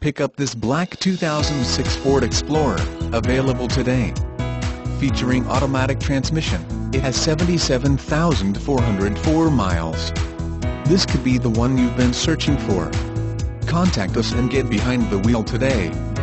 Pick up this black 2006 Ford Explorer, available today. Featuring automatic transmission, it has 77,404 miles. This could be the one you've been searching for. Contact us and get behind the wheel today.